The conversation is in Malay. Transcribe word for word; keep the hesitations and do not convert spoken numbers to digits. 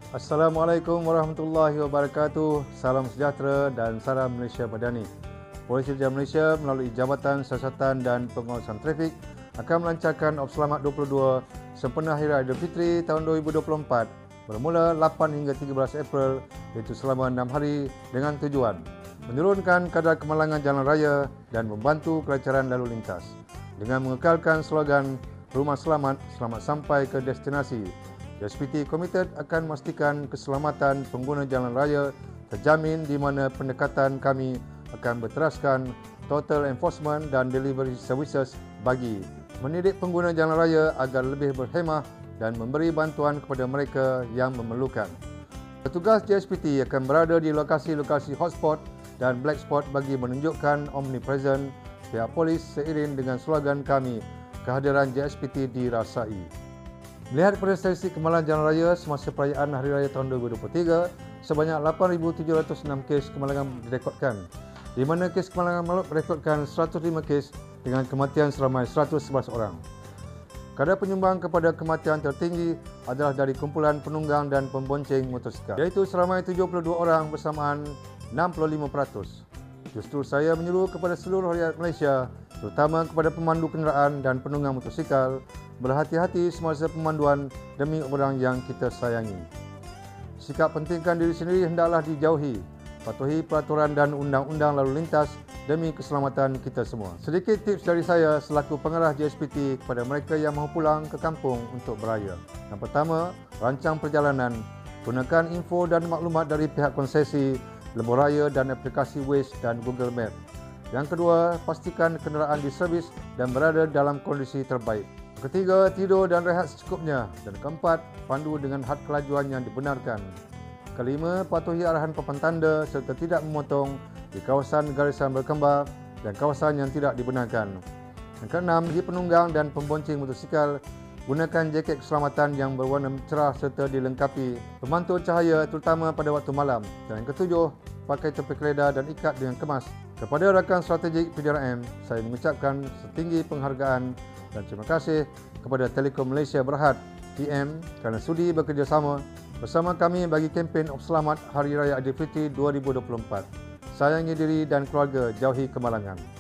Assalamualaikum warahmatullahi wabarakatuh. Salam sejahtera dan salam Malaysia Madani. Polisi Raja Malaysia melalui Jabatan Siasatan dan Pengawasan Trafik akan melancarkan Op Selamat dua puluh dua sempena Hari Raya Aidilfitri tahun dua ribu dua puluh empat bermula lapan hingga tiga belas April, iaitu selama enam hari, dengan tujuan menurunkan kadar kemalangan jalan raya dan membantu kelancaran lalu lintas dengan mengekalkan slogan Rumah Selamat, selamat sampai ke destinasi. J S P T Committed akan memastikan keselamatan pengguna jalan raya terjamin, di mana pendekatan kami akan berteraskan total enforcement dan delivery services bagi mendidik pengguna jalan raya agar lebih berhemah dan memberi bantuan kepada mereka yang memerlukan. Petugas J S P T akan berada di lokasi-lokasi hotspot dan black spot bagi menunjukkan omnipresent pihak polis seiring dengan slogan kami, kehadiran J S P T dirasai. Melihat pada statistik kemalangan jalan raya semasa perayaan Hari Raya tahun dua ribu dua puluh tiga, sebanyak lapan ribu tujuh ratus enam kes kemalangan direkodkan, di mana kes kemalangan maut direkodkan seratus lima kes dengan kematian seramai seratus sebelas orang. Kadar penyumbang kepada kematian tertinggi adalah dari kumpulan penunggang dan pembonceng motosikal, iaitu seramai tujuh puluh dua orang bersamaan enam puluh lima peratus. Justru saya menyuruh kepada seluruh rakyat Malaysia, terutama kepada pemandu kenderaan dan penunggang motosikal, berhati-hati semasa pemanduan demi orang yang kita sayangi. Sikap pentingkan diri sendiri hendaklah dijauhi. Patuhi peraturan dan undang-undang lalu lintas demi keselamatan kita semua. Sedikit tips dari saya selaku pengarah J S P T kepada mereka yang mahu pulang ke kampung untuk beraya. Yang pertama, rancang perjalanan. Gunakan info dan maklumat dari pihak konsesi, lebuh-raya dan aplikasi Waze dan Google Map. Yang kedua, pastikan kenderaan diservis dan berada dalam kondisi terbaik. Ketiga, tidur dan rehat secukupnya. Dan keempat, pandu dengan had kelajuan yang dibenarkan. Kelima, patuhi arahan papan tanda serta tidak memotong di kawasan garisan berkembar dan kawasan yang tidak dibenarkan. Yang keenam, bagi penunggang dan pembonceng motosikal, gunakan jaket keselamatan yang berwarna cerah serta dilengkapi pemantul cahaya terutama pada waktu malam. Dan yang ketujuh, pakai topi keledar dan ikat dengan kemas. Kepada rakan strategik P D R M, saya mengucapkan setinggi penghargaan dan terima kasih kepada Telekom Malaysia Berhad T M kerana sudi bekerjasama bersama kami bagi kempen Op Selamat Hari Raya Aidilfitri dua ribu dua puluh empat. Sayangi diri dan keluarga, jauhi kemalangan.